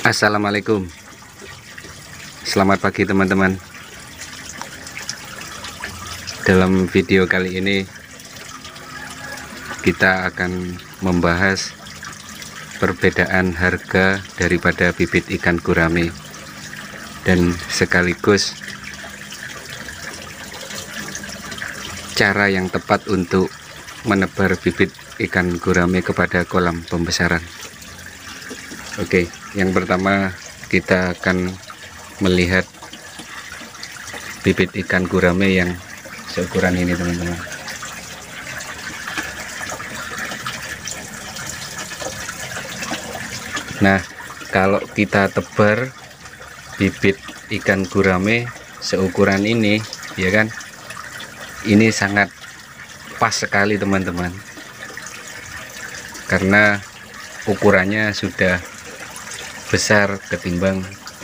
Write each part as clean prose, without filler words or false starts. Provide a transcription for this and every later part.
Assalamualaikum. Selamat pagi teman-teman. Dalam video kali ini kita akan membahas perbedaan harga daripada bibit ikan gurame dan sekaligus cara yang tepat untuk menebar bibit ikan gurame kepada kolam pembesaran. Oke, yang pertama kita akan melihat bibit ikan gurame yang seukuran ini teman-teman. Nah, kalau kita tebar bibit ikan gurame seukuran ini, ya kan, ini sangat pas sekali teman-teman, karena ukurannya sudah besar ketimbang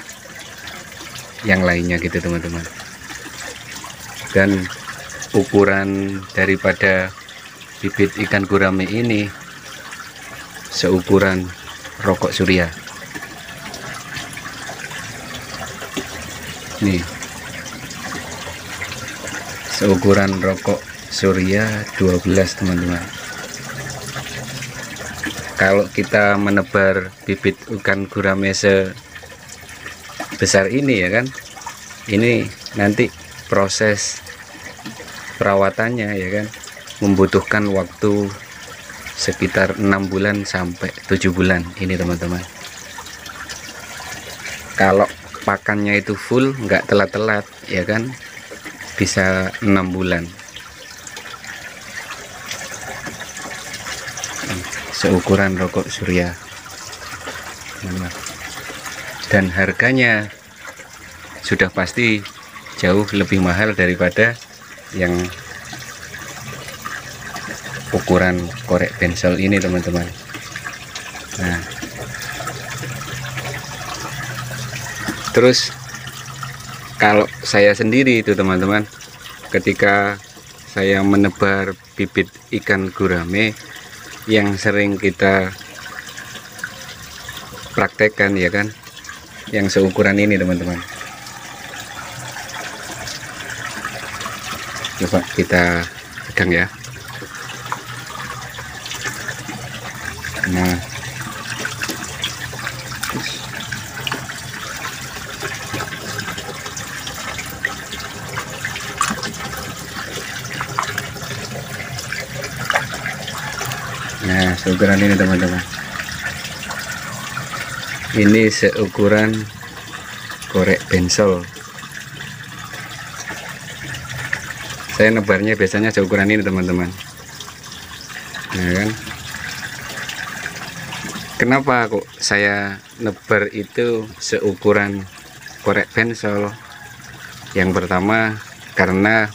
yang lainnya gitu teman-teman. Dan ukuran daripada bibit ikan gurame ini seukuran rokok surya. Nih, seukuran rokok surya 12 teman-teman. Kalau kita menebar bibit ikan gurame sebesar ini, ya kan, ini nanti proses perawatannya, ya kan, membutuhkan waktu sekitar 6 bulan sampai 7 bulan ini teman-teman. Kalau pakannya itu full, nggak telat-telat, ya kan, bisa 6 bulan. Seukuran rokok surya, dan harganya sudah pasti jauh lebih mahal daripada yang ukuran korek bensol ini teman-teman. Nah, terus kalau saya sendiri itu teman-teman, ketika saya menebar bibit ikan gurame yang sering kita praktekkan, ya kan, yang seukuran ini teman-teman. Coba kita pegang ya. Nah, seukuran ini teman-teman. Ini seukuran korek bensol. Saya nebarnya biasanya seukuran ini teman-teman. Nah kan, kenapa kok saya nebar itu seukuran korek bensol? Yang pertama karena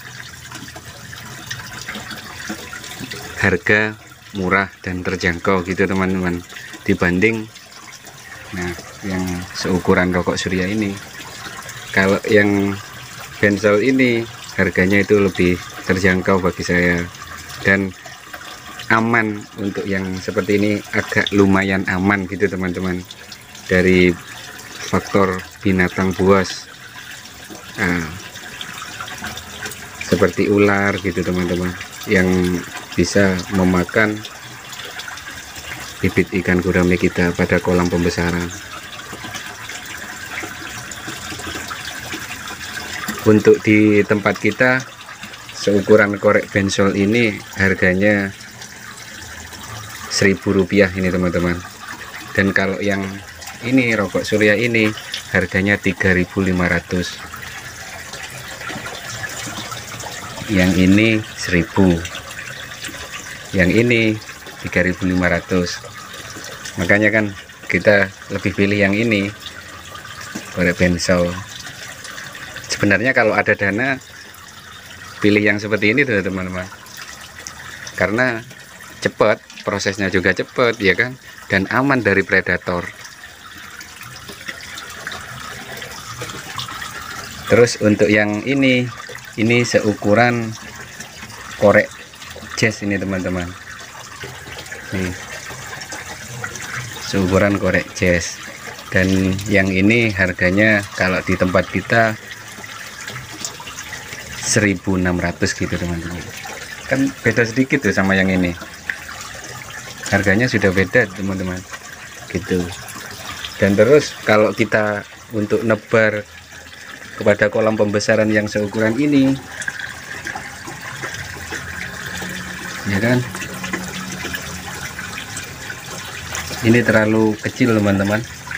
harga murah dan terjangkau gitu teman-teman, dibanding yang seukuran rokok surya ini. Kalau yang bensol ini harganya itu lebih terjangkau bagi saya, dan aman. Untuk yang seperti ini agak lumayan aman gitu teman-teman, dari faktor binatang buas, seperti ular gitu teman-teman, yang bisa memakan bibit ikan gurame kita pada kolam pembesaran. Untuk di tempat kita, seukuran korek bensol ini harganya Rp1.000 ini teman-teman. Dan kalau yang ini rokok surya ini harganya 3.500. Yang ini 1.000. Yang ini 3.500. Makanya kan kita lebih pilih yang ini, korek bensol. Sebenarnya kalau ada dana, pilih yang seperti ini tuh teman-teman, karena cepat, prosesnya juga cepat, ya kan, dan aman dari predator. Terus untuk yang ini seukuran korek jazz ini teman-teman. Nih, seukuran korek jazz. Dan yang ini harganya kalau di tempat kita 1.600 gitu teman-teman. Kan beda sedikit tuh sama yang ini, harganya sudah beda teman-teman gitu. Dan terus kalau kita untuk nebar kepada kolam pembesaran yang seukuran ini, ya kan, ini terlalu kecil teman-teman.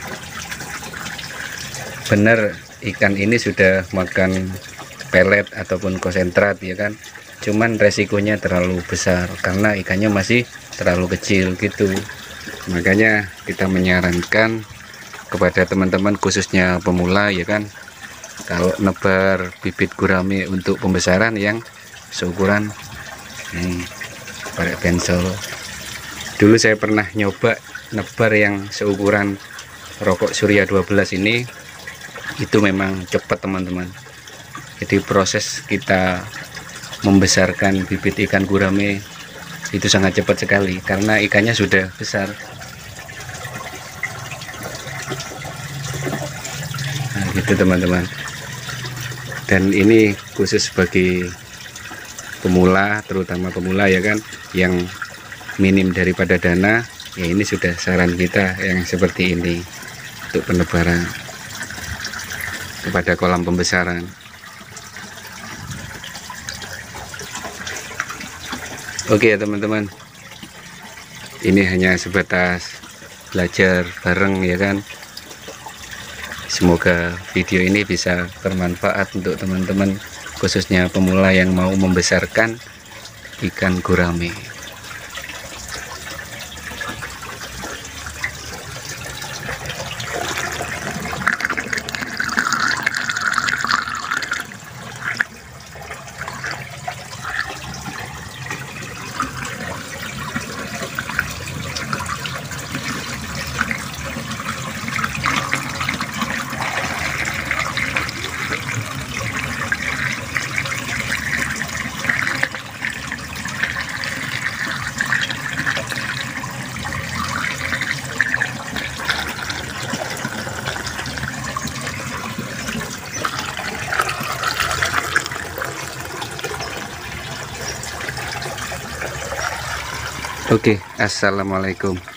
Benar ikan ini sudah makan pelet ataupun konsentrat, ya kan, cuman resikonya terlalu besar karena ikannya masih terlalu kecil gitu. Makanya kita menyarankan kepada teman-teman khususnya pemula, ya kan, kalau nebar bibit gurame untuk pembesaran yang seukuran ini pakai pensel. Dulu saya pernah nyoba nebar yang seukuran rokok Surya 12 ini, itu memang cepat teman-teman. Jadi proses kita membesarkan bibit ikan gurame itu sangat cepat sekali karena ikannya sudah besar. Nah gitu teman-teman. Dan ini khusus bagi pemula, terutama pemula, ya kan, yang minim daripada dana, ya ini sudah saran kita yang seperti ini untuk penebaran kepada kolam pembesaran. Oke ya teman-teman, ini hanya sebatas belajar bareng, ya kan. Semoga video ini bisa bermanfaat untuk teman-teman khususnya pemula yang mau membesarkan ikan gurame. Oke, assalamualaikum.